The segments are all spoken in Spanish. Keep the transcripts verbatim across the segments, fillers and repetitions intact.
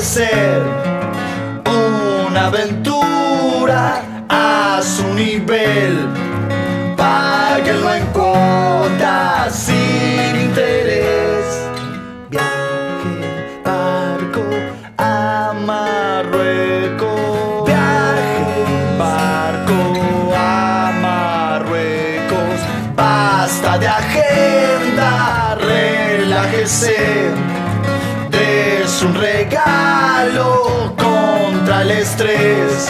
ser una aventura a su nivel. Páguenlo en cuotas sin interés. Viaje en barco a Marruecos. Viaje en barco a Marruecos. Basta de agenda, relájese. Es un regalo contra el estrés,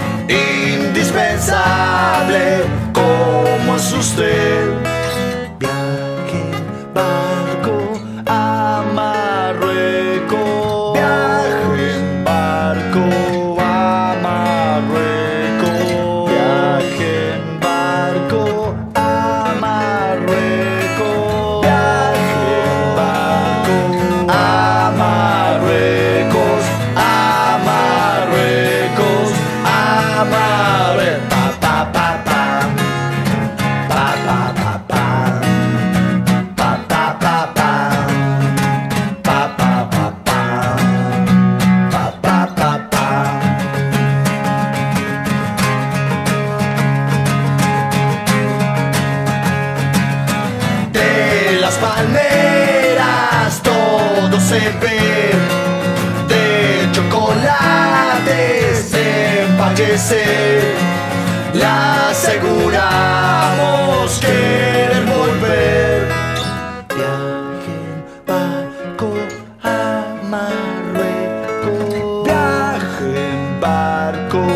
indispensable como es usted. Viaje en barco a Marruecos. Viaje en barco a Marruecos. Viaje en barco a Marruecos. Viaje en barco a Marruecos, a Marruecos, a Marruecos. Pa pa pa pa, pa pa pa pa, pa pa pa pa, pa pa pa pa, pa pa pa pa. De las palmeras todo se ve, de chocolates empaquecer. Le aseguramos querer volver. Viaje en barco a Marruecos. Viaje en barco